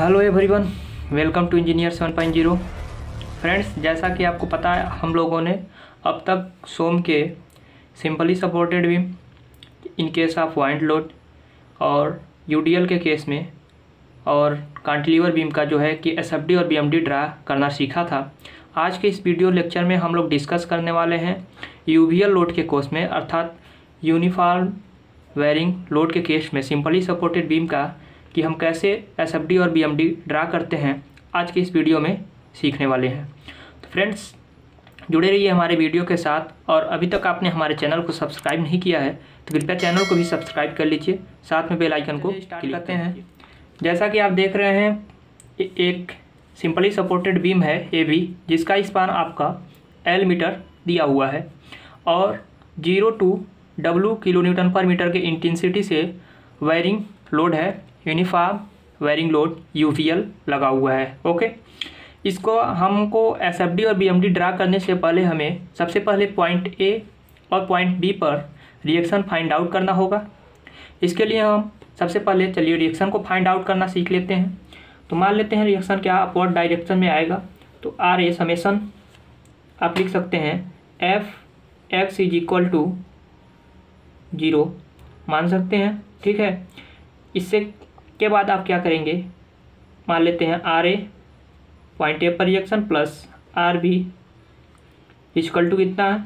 Hello everyone, welcome to engineer 7.0। Friends, जैसा कि आपको पता है हम लोगों ने अब तक सोम के simply supported beam in case of wind load और यूडीएल के केस में और कांटिलीवर बीम का जो है कि एसएफडी और बीएमडी ड्रा करना सीखा था। आज के इस वीडियो लेक्चर में हम लोग डिस्कस करने वाले हैं यूवीएल लोड के केस में, अर्थात यूनिफॉर्म वेयरिंग लोड के केस में सिंपली सपोर्टेड बीम का कि हम कैसे एसएफडी और बीएमडी ड्रा करते हैं आज के इस वीडियो में सीखने वाले हैं। तो फ्रेंड्स, जुड़े रहिए हमारे वीडियो के साथ, और अभी तक आपने हमारे चैनल को सब्सक्राइब नहीं किया है तो कृपया चैनल को भी सब्सक्राइब कर लीजिए, साथ में बेल आइकन को क्लिक करते हैं। जैसा कि आप देख रहे हैं एक सिंपली सपोर्टेड बीम है AB, जिसका स्पान आपका L मीटर दिया हुआ है और 0 to W kilo newton per metre के इंटेंसिटी से वायरिंग लोड है, यूनिफॉर्म वायरिंग लोड यूवीएल लगा हुआ है। ओके, इसको हमको एसएफडी और बीएमडी ड्रा करने से पहले हमें सबसे पहले पॉइंट A और पॉइंट B पर रिएक्शन फाइंड आउट करना होगा। इसके लिए हम सबसे पहले चलिए रिएक्शन को फाइंड आउट करना सीख लेते हैं। तो मान लेते हैं रिएक्शन क्या अपवर्ड डायरेक्शन में आएगा, तो RA समेसन आप लिख सकते हैं Fx = 0 मान सकते हैं, ठीक है। इससे के बाद आप क्या करेंगे, मान लेते हैं RA पॉइंट A पर रिएक्शन प्लस RB = कितना है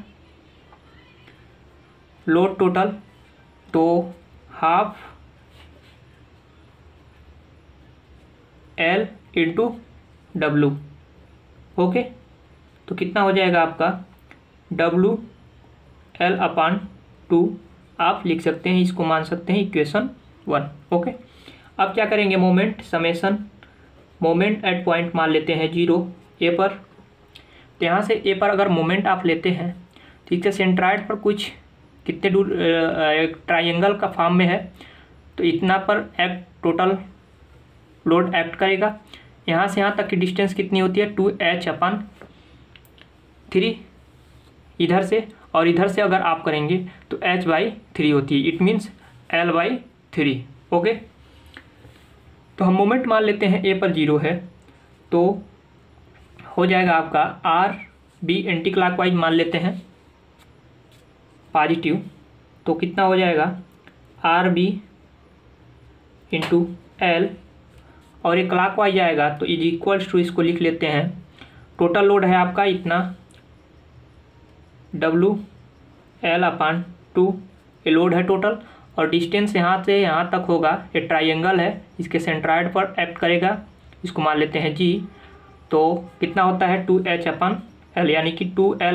लोड टोटल, तो हाफ L × W। ओके, तो कितना हो जाएगा आपका WL/2 आप लिख सकते हैं, इसको मान सकते हैं इक्वेशन 1। ओके, अब क्या करेंगे, moment summation moment at point मान लेते हैं 0 A पर। तो यहाँ से A पर अगर मोमेंट आप लेते हैं, ठीक है, सेंट्राइड पर कुछ कितने दूर एक ट्राइंगल का फॉर्म में है, तो इतना पर एक्ट टोटल लोड एक्ट करेगा। यहाँ से यहाँ तक की डिस्टेंस कितनी होती है 2H/3 इधर से, और इधर से अगर आप करेंगे तो H/3 होती है, इट मीन्स L/3। ओके, तो हम मोमेंट मान लेते हैं A पर 0 है, तो हो जाएगा आपका RB एंटी क्लॉकवाइज मान लेते हैं पॉजिटिव, तो कितना हो जाएगा RB × L, और ये क्लॉकवाइज आएगा तो = इसको लिख लेते हैं, टोटल लोड है आपका इतना WL/2 ये लोड है टोटल, और डिस्टेंस यहाँ से यहाँ तक होगा, ये ट्राइंगल है, इसके सेंट्राइड पर एक्ट करेगा, इसको मान लेते हैं G। तो कितना होता है 2H/L, यानी कि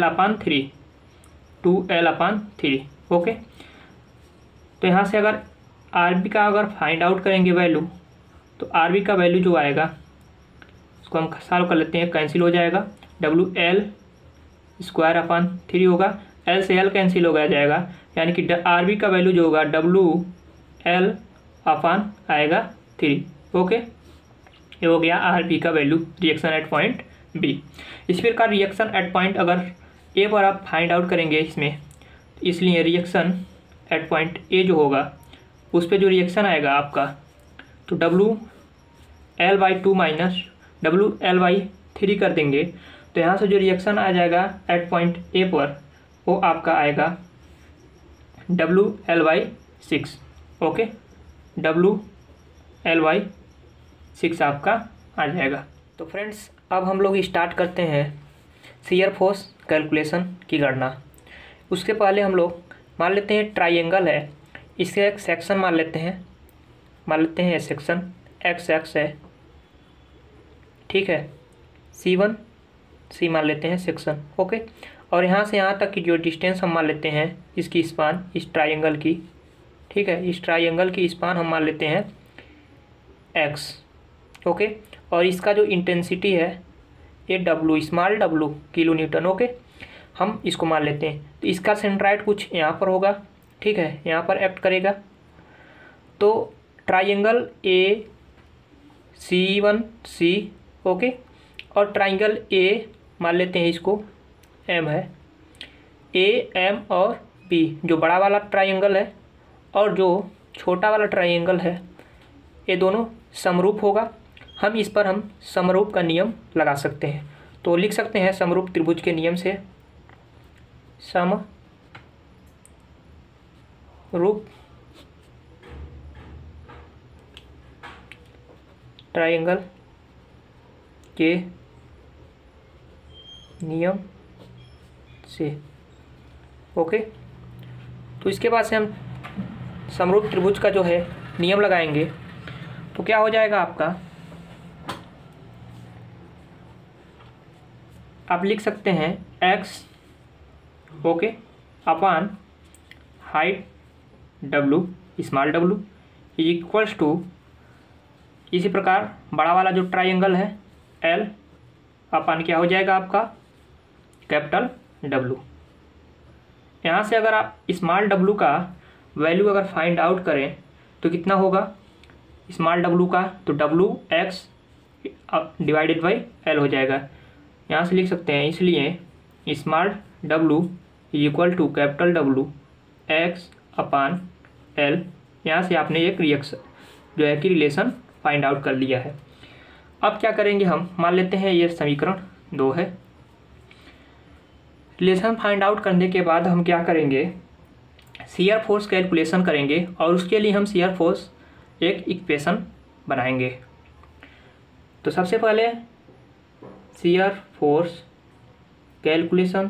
2L/3। ओके, तो यहाँ से अगर RB का अगर फाइंड आउट करेंगे वैल्यू, तो RB का वैल्यू जो आएगा उसको हम सॉल्व कर लेते हैं, कैंसिल हो जाएगा, WL²/3 होगा, L से L कैंसिल हो जाएगा, यानी कि RB का वैल्यू जो होगा WL/3। ओके, ये हो गया RB का value reaction at point B। इस प्रकार रिएक्शन एट पॉइंट अगर A पर आप फाइंड आउट करेंगे इसमें, इसलिए रिएक्शन एट पॉइंट A जो होगा उस पर जो रिएक्शन आएगा आपका, तो WL/2 माइनस WL/3 कर देंगे, तो यहाँ से जो रिएक्शन आ जाएगा एट पॉइंट A पर वो आपका आएगा WL/6। ओके, WL/6 आपका आ जाएगा। तो फ्रेंड्स, अब हम लोग स्टार्ट करते हैं शियर फोर्स कैलकुलेशन की गणना। उसके पहले हम लोग मान लेते हैं ट्राइंगल है, इससे एक सेक्शन मान लेते हैं सेक्शन XX है, ठीक है, C1C मान लेते हैं सेक्शन। ओके, और यहाँ से यहाँ तक की जो डिस्टेंस हम मान लेते हैं इसकी स्पान, इस ट्राइंगल की, ठीक है, इस ट्राइंगल की स्पान हम मान लेते हैं X। ओके, और इसका जो इंटेंसिटी है ये W, small W kilo newton. Okay, हम इसको मान लेते हैं, तो इसका सेंट्राइड कुछ यहाँ पर होगा, ठीक है, यहाँ पर एक्ट करेगा। तो ट्राइंगल AC1C, ओके, और ट्राइंगल A मान लेते हैं इसको M है, AM और B जो बड़ा वाला ट्राइंगल है और जो छोटा वाला ट्राइंगल है, ये दोनों समरूप होगा। इस पर हम समरूप का नियम लगा सकते हैं। तो लिख सकते हैं समरूप त्रिभुज के नियम से समरूप ट्रायंगल के नियम से। ओके, तो इसके बाद से हम समरूप त्रिभुज का जो है नियम लगाएंगे। तो क्या हो जाएगा आपका, आप लिख सकते हैं x okay upon height w small w is equals to, इसी प्रकार बड़ा वाला जो ट्रायंगल है L अपान क्या हो जाएगा आपका कैपिटल W। यहाँ से अगर आप स्मॉल w का वैल्यू अगर फाइंड आउट करें तो कितना होगा स्मॉल w का, तो WX डिवाइडेड बाई L हो जाएगा। यहाँ से लिख सकते हैं, इसलिए small w is equal to capital W x upon L। यहाँ से आपने एक रिएक्शन जो है कि रिलेशन फाइंड आउट कर लिया है। अब क्या करेंगे हम, मान लेते हैं ये समीकरण 2 है। रिलेशन फाइंड आउट करने के बाद हम क्या करेंगे, शियर फोर्स कैलकुलेशन करेंगे और उसके लिए हम शियर फोर्स एक इक्वेशन बनाएंगे। तो सबसे पहले शियर फोर्स कैलकुलेशन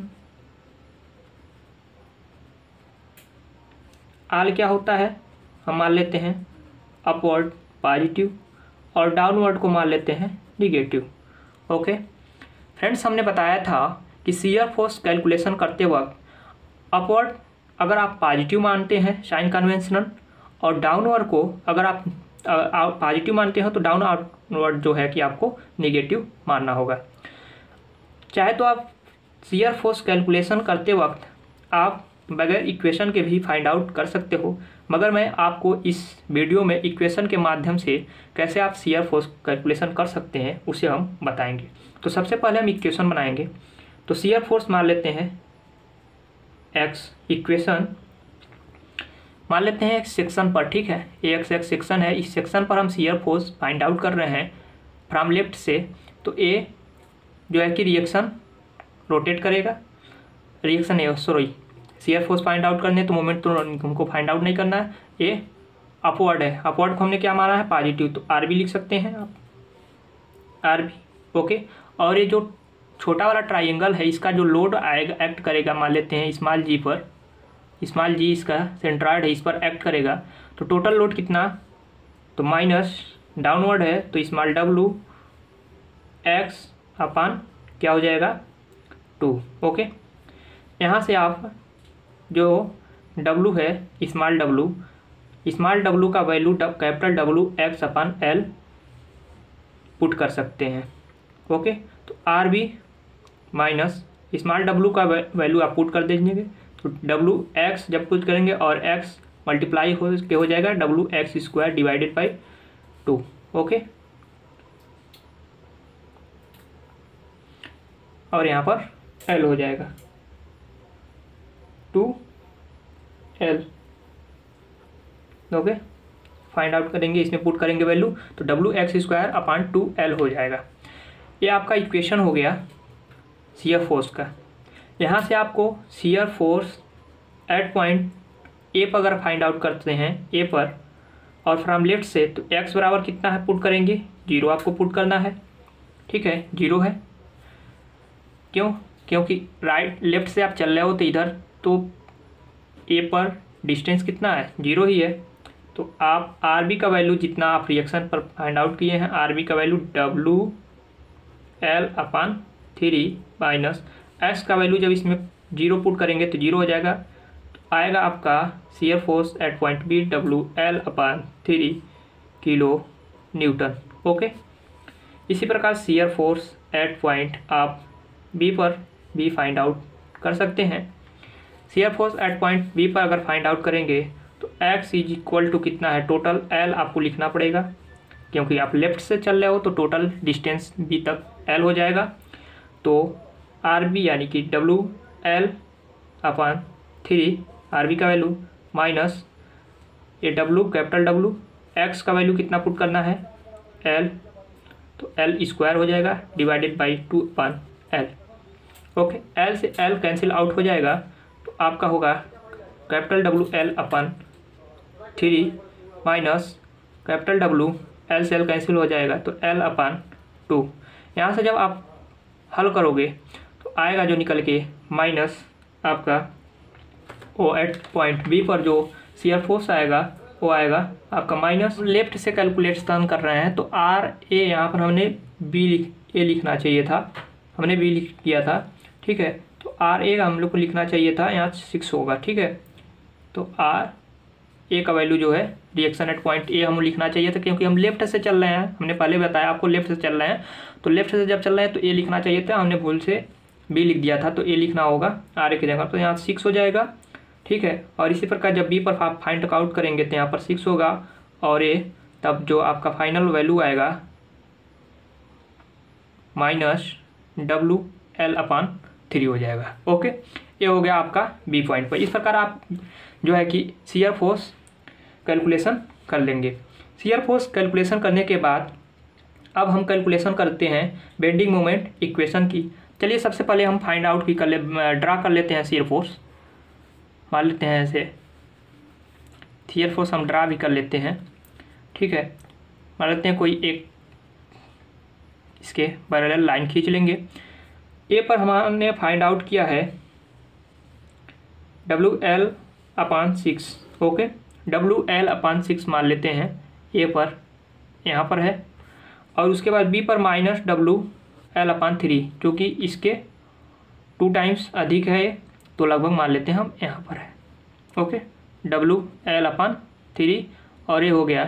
आल क्या होता है, हम मान लेते हैं अपवर्ड पॉजिटिव और डाउनवर्ड को मान लेते हैं निगेटिव। ओके फ्रेंड्स, हमने बताया था कि शियर फोर्स कैलकुलेशन करते वक्त अपवर्ड अगर आप पॉजिटिव मानते हैं साइन कन्वेंशनल, और डाउनवर्ड को अगर आप पॉजिटिव मानते हो तो डाउनवर्ड जो है कि आपको निगेटिव मानना होगा। चाहे तो आप शियर फोर्स कैलकुलेशन करते वक्त आप बगैर इक्वेशन के भी फाइंड आउट कर सकते हो, मगर मैं आपको इस वीडियो में इक्वेशन के माध्यम से कैसे आप शियर फोर्स कैलकुलेशन कर सकते हैं उसे हम बताएंगे। तो सबसे पहले हम इक्वेशन बनाएंगे। तो शियर फोर्स मान लेते हैं x, इक्वेशन मान लेते हैं एक सेक्शन पर, ठीक है, एक सेक्शन है, इस सेक्शन पर हम शियर फोर्स फाइंड आउट कर रहे हैं फ्रॉम लेफ्ट से। तो A जो है कि रिएक्शन रोटेट करेगा, रिएक्शन है sorry shear force find out करने, तो मोमेंट तो हमको फाइंड आउट नहीं करना है। A अपवर्ड है, अपवर्ड को हमने क्या माना है पॉजिटिव, तो RB लिख सकते हैं आप RB। ओके, और ये जो छोटा वाला ट्रायंगल है इसका जो लोड आएगा एक्ट करेगा, मान लेते हैं स्मॉल g पर, स्मॉल g इसका सेंट्रॉइड है, इस पर एक्ट करेगा। तो टोटल लोड कितना, तो माइनस डाउनवर्ड है तो स्मॉल w x अपान क्या हो जाएगा 2। ओके, यहाँ से आप जो w है स्मॉल w का value capital W x upon L put कर सकते हैं। ओके, तो RB माइनस स्मॉल w का वैल्यू आप पुट कर दीजिएंगे, तो WX जब पुट करेंगे और x मल्टीप्लाई हो जाएगा WX square divided by 2। Okay, और यहाँ पर L हो जाएगा 2L। ओके, फाइंड आउट करेंगे, इसमें पुट करेंगे वैल्यू, तो WX स्क्वायर अपान 2L हो जाएगा। ये आपका इक्वेशन हो गया शियर फोर्स का। यहाँ से आपको shear force at point A पर अगर फाइंड आउट करते हैं ए पर और फ्रॉम लेफ्ट से, तो x बराबर कितना है पुट करेंगे 0 आपको पुट करना है, ठीक है 0 है। क्यों, क्योंकि राइट लेफ्ट से आप चल रहे हो तो इधर तो ए पर डिस्टेंस कितना है 0 ही है। तो आप RB का वैल्यू जितना आप रिएक्शन पर फाइंड आउट किए हैं RB का वैल्यू WL अपान 3 माइनस x का वैल्यू जब इसमें 0 पुट करेंगे तो 0 हो जाएगा, तो आएगा आपका shear force at point B WL upon 3 kilo newton. Okay, इसी प्रकार शियर फोर्स एट पॉइंट आप B पर भी फाइंड आउट कर सकते हैं। Shear force at point B पर अगर फाइंड आउट करेंगे तो x इज इक्वल टू कितना है, टोटल L आपको लिखना पड़ेगा, क्योंकि आप लेफ्ट से चल रहे हो तो टोटल डिस्टेंस B तक L हो जाएगा। तो RB यानी कि WL अपान 3 RB का वैल्यू माइनस ये W कैपिटल W, x का वैल्यू कितना पुट करना है L तो एल स्क्वायर हो जाएगा divided by 2/L। Okay, L से एल कैंसिल आउट हो जाएगा तो आपका होगा capital WL/3 minus capital W, L से एल कैंसिल हो जाएगा तो L/2। यहाँ से जब आप हल करोगे तो आएगा जो निकल के माइनस आपका वो एट पॉइंट बी पर जो शियर फोर्स आएगा वो आएगा आपका माइनस। लेफ्ट से कैलकुलेशन कर रहे हैं तो RA यहाँ पर हमने A लिखना चाहिए था, हमने B लिख दिया था। ठीक है, तो RA का हम लोग को लिखना चाहिए था, यहाँ 6 होगा। ठीक है, तो RA का वैल्यू जो है रिएक्शन एट पॉइंट A हम लिखना चाहिए था, क्योंकि हम लेफ्ट से चल रहे हैं, हमने पहले बताया आपको लेफ्ट से चल रहे हैं, तो लेफ्ट से जब चल रहे हैं तो A लिखना चाहिए था, हमने भूल से B लिख दिया था, तो A लिखना होगा RA की जगह, तो यहाँ 6 हो जाएगा। ठीक है, और इसी प्रकार जब B पर फाइंड आउट करेंगे तो यहाँ पर 6 होगा और A, तब जो आपका फाइनल वैल्यू आएगा माइनस WL/3 हो जाएगा। ओके, ये हो गया आपका B पॉइंट पर। इस प्रकार आप जो है कि शियर फोर्स कैलकुलेशन कर लेंगे। शियर फोर्स कैलकुलेशन करने के बाद अब हम कैलकुलेशन करते हैं बेंडिंग मोमेंट इक्वेशन की। चलिए सबसे पहले हम फाइंड आउट भी ड्रा कर लेते हैं शियर फोर्स, मान लेते हैं ऐसे शियर फोर्स हम ड्रा भी कर लेते हैं। ठीक है, मान लेते हैं कोई एक इसके पैरेलल लाइन खींच लेंगे। ए पर हमने फाइंड आउट किया है WL/6। ओके, WL/6 मान लेते हैं ए पर, यहाँ पर है, और उसके बाद बी पर माइनस WL/3, क्योंकि इसके 2 टाइम्स अधिक है तो लगभग मान लेते हैं हम यहाँ पर है। ओके, WL/3 और ये हो गया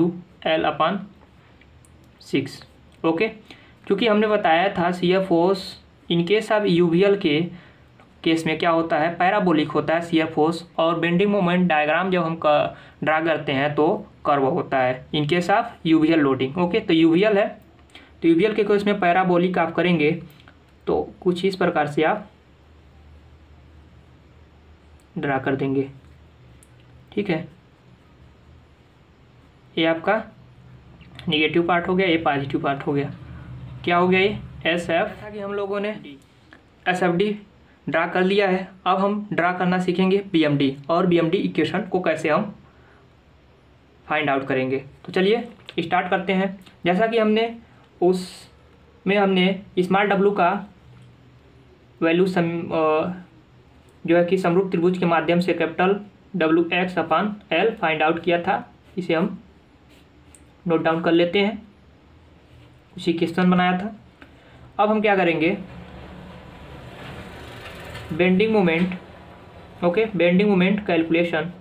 WL/6। ओके, क्योंकि हमने बताया था shear force in case of UVL के केस में क्या होता है, पैराबोलिक होता है शियर फोर्स, और बेंडिंग मोमेंट डायग्राम जब हम ड्रा करते हैं तो कर्व होता है in case of UVL loading. Okay, तो यूवीएल है, तो यूवीएल के केस में पैराबोलिक आप करेंगे तो कुछ इस प्रकार से आप ड्रा कर देंगे। ठीक है, ये आपका निगेटिव पार्ट हो गया, ये पॉजिटिव पार्ट हो गया। क्या हो गया, ये SF कि हम लोगों ने SFD ड्रा कर लिया है। अब हम ड्रा करना सीखेंगे BMD, और BMD इक्वेशन को कैसे हम फाइंड आउट करेंगे। तो चलिए स्टार्ट करते हैं। जैसा कि हमने हमने स्मॉल w का वैल्यू जो है कि समरूप त्रिभुज के माध्यम से कैपिटल WX/L फाइंड आउट किया था, इसे हम नोट डाउन कर लेते हैं, उसी क्वेश्चन बनाया था। अब हम क्या करेंगे, bending moment, okay, bending moment calculation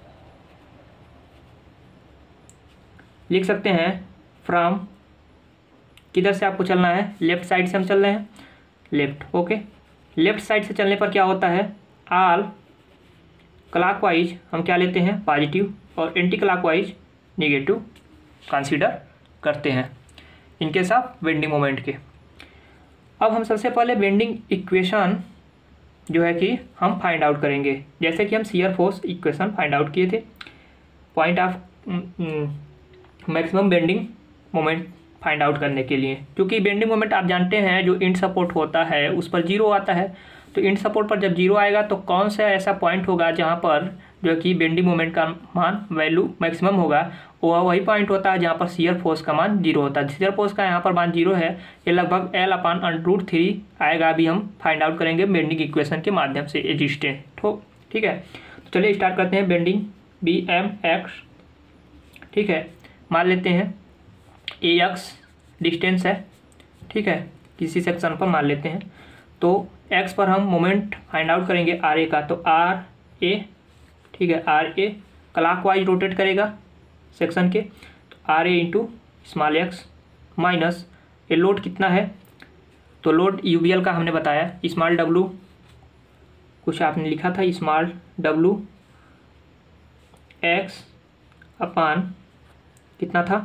लिख सकते हैं फ्रॉम, किधर से आपको चलना है, लेफ्ट साइड से हम चल रहे हैं, लेफ्ट। ओके, लेफ्ट साइड से चलने पर क्या होता है, ऑल क्लॉकवाइज हम क्या लेते हैं पॉजिटिव, और एंटी क्लॉकवाइज निगेटिव कंसीडर करते हैं in case of bending moment के। अब हम सबसे पहले बेंडिंग इक्वेशन जो है कि हम फाइंड आउट करेंगे, जैसे कि हम shear force equation find out किए थे, point of maximum bending moment find out करने के लिए। क्योंकि बेंडिंग मोमेंट आप जानते हैं जो इंड सपोर्ट होता है उस पर 0 आता है, तो इंड सपोर्ट पर जब 0 आएगा तो कौन सा ऐसा पॉइंट होगा जहाँ पर जो कि बेंडिंग मोमेंट का मान वैल्यू मैक्सिमम होगा, वो वही पॉइंट होता है जहाँ पर शियर फोर्स का मान 0 होता है। शियर फोर्स का यहाँ पर मान 0 है, ये लगभग L/√3 आएगा। अभी हम फाइंड आउट करेंगे बेंडिंग इक्वेशन के माध्यम से एग्जिस्टेंट। ठीक है, तो चलिए स्टार्ट करते हैं बेंडिंग BMX। ठीक है, मान लेते हैं AX डिस्टेंस है। ठीक है, किसी सेक्शन पर मान लेते हैं, तो X पर हम मोमेंट फाइंड आउट करेंगे RA का, तो RA, ठीक है, RA क्लॉकवाइज रोटेट करेगा सेक्शन के, तो RA into small x minus ये लोड कितना है, तो लोड यूवीएल का हमने बताया स्मॉल w, कुछ आपने लिखा था स्मॉल w x अपान कितना था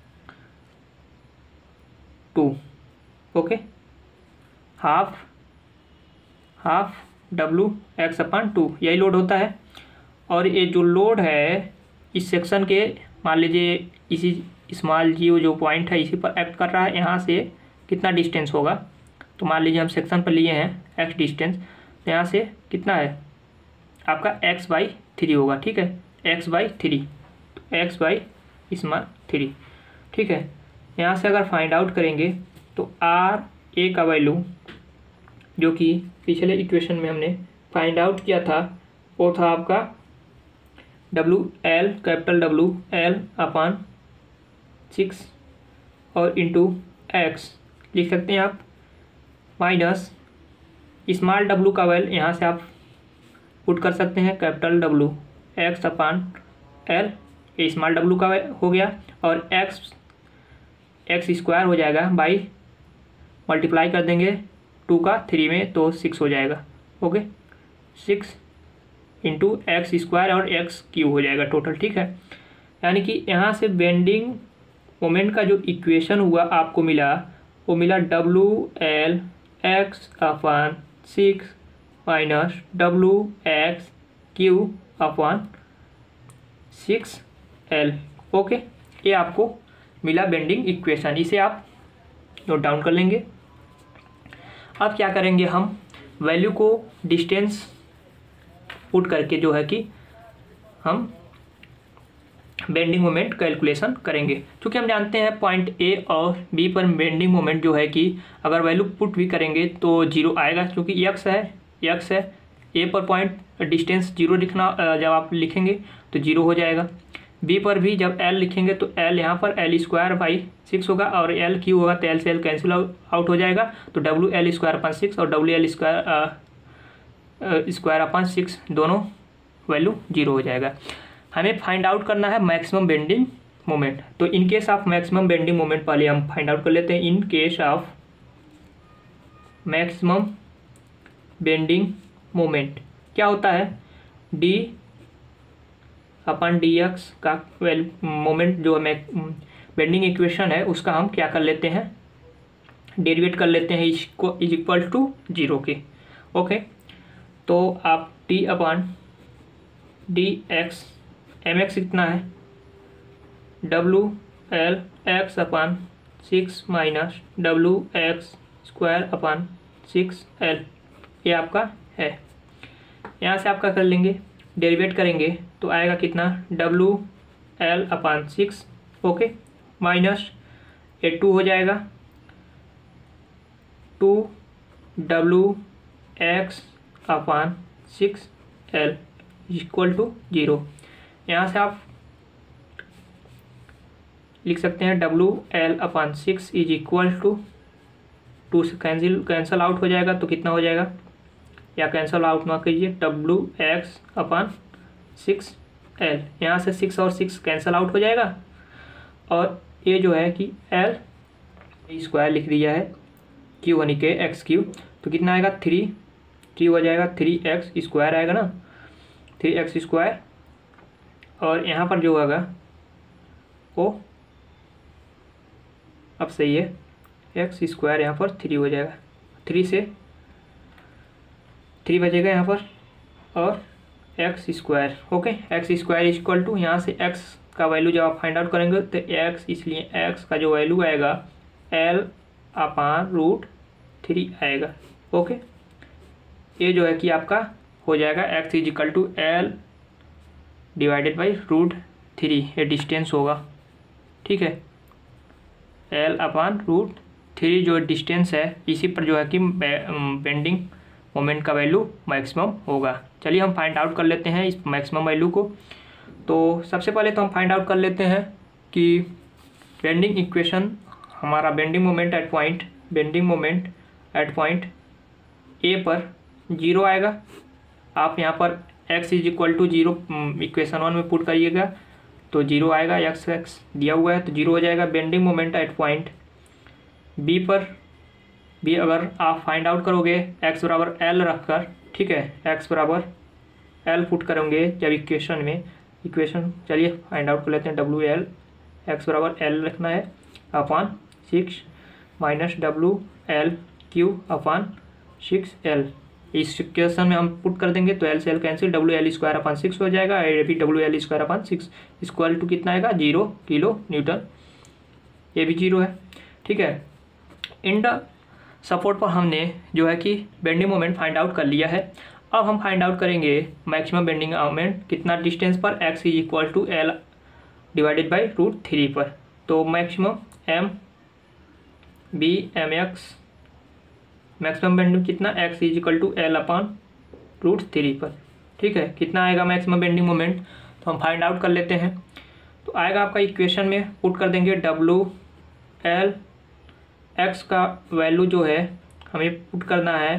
2। ओके, हाफ WX/2 यही लोड होता है। और ये जो लोड है इस सेक्शन के, मान लीजिए स्मॉल जी जो पॉइंट है इसी पर एक्ट कर रहा है, यहाँ से कितना डिस्टेंस होगा। तो मान लीजिए हम सेक्शन पर लिए हैं एक्स डिस्टेंस, तो यहाँ से कितना है आपका x/3 होगा, ठीक है, x/3, तो x/3, ठीक है। यहाँ से अगर फाइंड आउट करेंगे तो RA का वैल्यू जो कि पिछले इक्वेशन में हमने फाइंड आउट किया था वो था आपका WL, कैपिटल WL/6 और इंटू x लिख सकते हैं आप, माइनस स्मॉल w का वैल्यू यहाँ से आप पुट कर सकते हैं, कैपिटल W x/L, ये स्मॉल w का हो गया, और x स्क्वायर हो जाएगा बाई मल्टीप्लाई कर देंगे 2 का 3 में तो 6 हो जाएगा, ओके, 6 इंटू एक्स स्क्वायर और x³ हो जाएगा टोटल, ठीक है। यानी कि यहाँ से बेंडिंग मोमेंट का जो इक्वेशन हुआ आपको मिला वो मिला WL x/6 minus WX/6L, okay, ये आपको मिला बेंडिंग इक्वेशन, इसे आप नोट डाउन कर लेंगे। अब क्या करेंगे, हम वैल्यू को डिस्टेंस पुट करके जो है कि हम बेंडिंग मोमेंट कैलकुलेशन करेंगे। क्योंकि हम जानते हैं पॉइंट ए और बी पर बेंडिंग मोमेंट जो है कि अगर वैल्यू पुट भी करेंगे तो 0 आएगा, क्योंकि x है ए पर पॉइंट डिस्टेंस 0 लिखना, जब आप लिखेंगे तो 0 हो जाएगा। बी पर भी जब l लिखेंगे तो l यहाँ पर L²/6 होगा और L³ होगा तो L से L कैंसिल आउट हो जाएगा, तो WL²/6 और WL²/6 दोनों वैल्यू 0 हो जाएगा। हमें फाइंड आउट करना है मैक्सिमम बेंडिंग मोमेंट। तो in case of maximum bending moment पहले हम फाइंड आउट कर लेते हैं। In case of maximum bending moment क्या होता है, d/dx का मोमेंट जो बेंडिंग इक्वेशन है उसका हम क्या कर लेते हैं, डेरिवेट कर लेते हैं इसको इज इक्वल टू 0 के, ओके। तो आप d/dx mx कितना है, WL x/6 माइनस WX²/6L, ये आपका है। यहाँ से आपका कर लेंगे, डेरिवेट करेंगे तो आएगा कितना, WL/6, ओके, माइनस ये 2 हो जाएगा, 2WX/6L इक्वल टू 0। यहाँ से आप लिख सकते हैं WL/6 इज इक्वल टू 2 से कैंसिल आउट हो जाएगा तो कितना हो जाएगा, या कैंसिल आउट ना कीजिए, WX/6L, यहाँ से 6 और 6 कैंसिल आउट हो जाएगा, और ये जो है कि L स्क्वायर लिख दिया है, Q यानी कि x³, तो कितना आएगा 3 हो जाएगा, 3x² आएगा ना, 3x², और यहाँ पर जो होगा वो अब सही है, x² यहाँ पर 3 हो जाएगा, 3 से 3 बचेगा यहाँ पर, और x², okay, x² equal to, यहाँ से x का वैल्यू जब आप फाइंड आउट करेंगे तो x, इसलिए x का जो वैल्यू आएगा L/√3 आएगा, ओके। ये जो है कि आपका हो जाएगा x is equal to L/√3, ये डिस्टेंस होगा, ठीक है, L/√3 जो डिस्टेंस है इसी पर जो है कि बेंडिंग मोमेंट का वैल्यू मैक्सिमम होगा। चलिए हम फाइंड आउट कर लेते हैं इस मैक्सिमम वैल्यू को। तो सबसे पहले तो हम फाइंड आउट कर लेते हैं कि बेंडिंग इक्वेशन हमारा bending moment at point A पर 0 आएगा। आप यहाँ पर x is equal to 0 equation 1 में पुट करिएगा तो 0 आएगा, x दिया हुआ है तो 0 हो जाएगा। Bending moment at point B पर भी अगर आप फाइंड आउट करोगे x बराबर L रखकर, ठीक है, x बराबर L पुट करेंगे जब इक्वेशन चलिए फाइंड आउट कर लेते हैं। WL x बराबर L रखना है अपॉन 6 माइनस WL/6L, इस इक्वेशन में हम पुट कर देंगे तो L से L कैंसिल, WL²/6 हो जाएगा, ये भी WL²/6 इक्वल टू कितना आएगा 0 किलो न्यूटन ये भी 0 है, ठीक है। इन द सपोर्ट पर हमने जो है कि बेंडिंग मोमेंट फाइंड आउट कर लिया है। अब हम फाइंड आउट करेंगे मैक्सिमम बेंडिंग मोमेंट कितना डिस्टेंस पर, x is equal to L divided by √3 पर। तो maximum M B M X, maximum bending कितना, x is equal to L upon √3 पर, ठीक है। कितना आएगा मैक्सिमम बेंडिंग मोमेंट, तो हम फाइंड आउट कर लेते हैं। तो आएगा आपका इक्वेशन में पुट कर देंगे WL, x का वैल्यू जो है हमें पुट करना है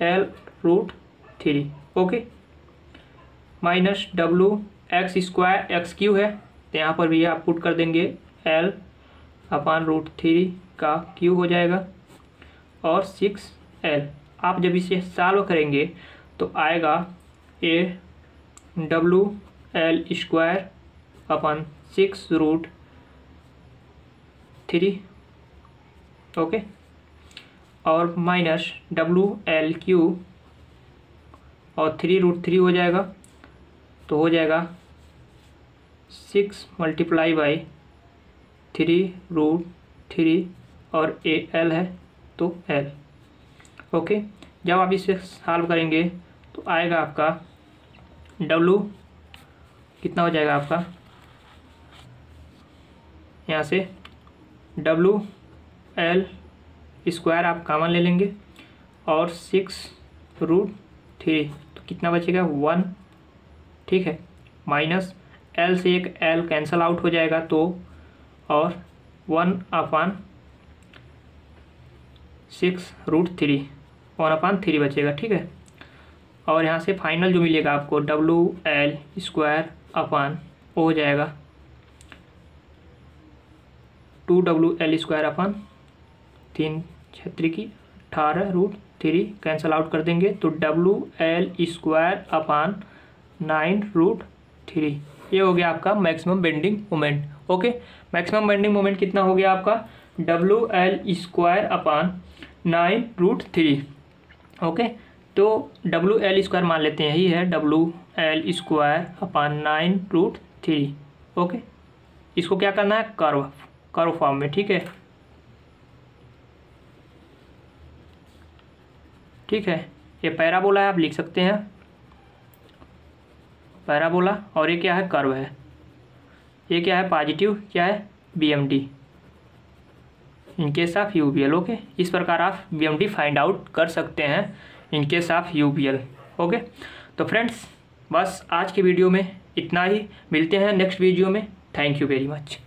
L√3, okay, minus WX² x³ है, तो यहाँ पर भी आप पुट कर देंगे L अपॉन √3 का क्यू हो जाएगा और 6L। आप जब इसे सॉल्व करेंगे तो आएगा WL² अपॉन 6√3, ओके, और माइनस WL³ और 3√3 हो जाएगा, तो हो जाएगा 6 मल्टीप्लाई बाई 3√3 और L है तो L, ओके। जब आप इसे सॉल्व करेंगे तो आएगा आपका W कितना हो जाएगा आपका, यहाँ से WL² आप कॉमन ले लेंगे और 6√3, तो कितना बचेगा 1, ठीक है, माइनस L से एक L कैंसल आउट हो जाएगा तो, और 1/6√3, 1/3 बचेगा, ठीक है। और यहाँ से फाइनल जो मिलेगा आपको WL² अपॉन हो जाएगा 2WL² अपॉन 3 6 की 18√3 कैंसल आउट कर देंगे तो WL² अपॉन 9√3, ये हो गया आपका maximum bending moment, okay. Maximum bending moment कितना हो गया आपका WL² अपॉन 9√3, ओके। तो WL² मान लेते हैं, यही है WL² अपॉन 9√3, ओके। इसको क्या करना है, कर्व फॉर्म में, ठीक है, ठीक है। ये पैराबोला है, आप लिख सकते हैं पैराबोला, और ये क्या है, कर्व है। ये क्या है, पॉजिटिव, क्या है, BMD in case of UBL, okay. इस प्रकार आप BMD फाइंड आउट कर सकते हैं in case of UBL, okay. तो फ्रेंड्स बस आज की वीडियो में इतना ही, मिलते हैं नेक्स्ट वीडियो में। Thank you very much.